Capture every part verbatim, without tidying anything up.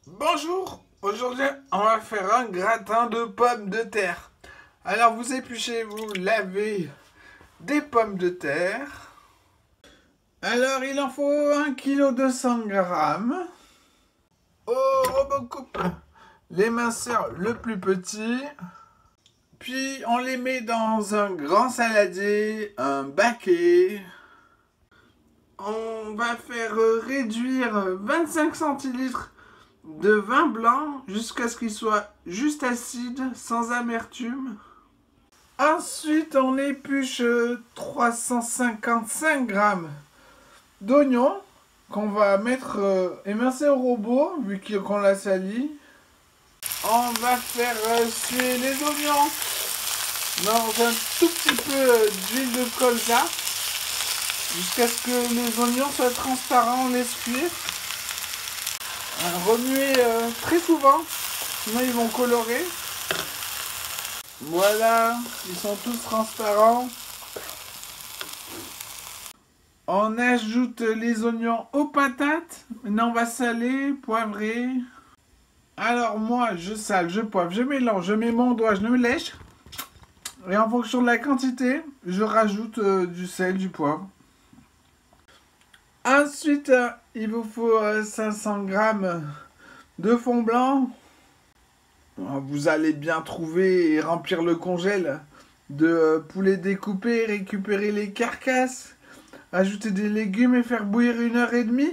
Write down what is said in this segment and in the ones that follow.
Bonjour, aujourd'hui on va faire un gratin de pommes de terre. Alors vous épluchez, vous lavez des pommes de terre. Alors il en faut un kilo deux cents grammes. Au robocoupe, l'éminceur le plus petit. Puis on les met dans un grand saladier, un baquet. On va faire réduire vingt-cinq centilitres de vin blanc jusqu'à ce qu'il soit juste acide, sans amertume. Ensuite, on épluche trois cent cinquante-cinq grammes d'oignons qu'on va mettre euh, émincer au robot, vu qu'on l'a sali. On va faire euh, suer les oignons dans un tout petit peu euh, d'huile de colza jusqu'à ce que les oignons soient transparents. On laisse cuire. Remuer euh, très souvent, sinon ils vont colorer. Voilà, ils sont tous transparents. On ajoute les oignons aux patates. Maintenant on va saler, poivrer. Alors moi je sale, je poivre, je mélange, je mets mon doigt, je me lèche. Et en fonction de la quantité, je rajoute euh, du sel, du poivre. Ensuite, euh, il vous faut euh, cinq cents grammes de fond blanc. Vous allez bien trouver et remplir le congèle de poulet découpé, récupérer les carcasses, ajouter des légumes et faire bouillir une heure et demie.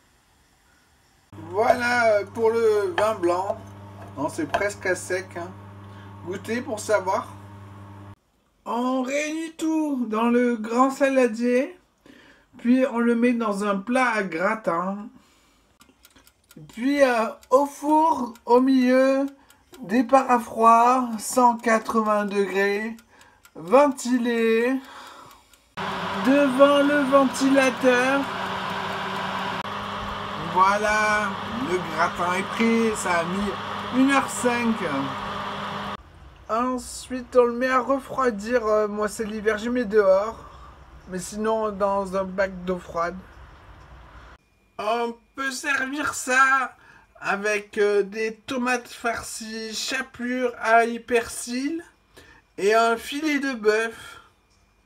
Voilà pour le vin blanc. Non, c'est presque à sec. Hein. Goûtez pour savoir. On réunit tout dans le grand saladier. Puis on le met dans un plat à gratin. Puis euh, au four, au milieu, départ à froid, cent quatre-vingts degrés, ventilé, devant le ventilateur. Voilà, le gratin est prêt, ça a mis une heure cinq. Ensuite, on le met à refroidir. Euh, moi, c'est l'hiver, je mets dehors. Mais sinon, dans un bac d'eau froide. On peut servir ça avec euh, des tomates farcies, chapelure, ail, persil et un filet de bœuf.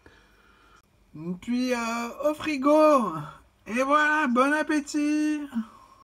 Puis euh, au frigo. Et voilà, bon appétit!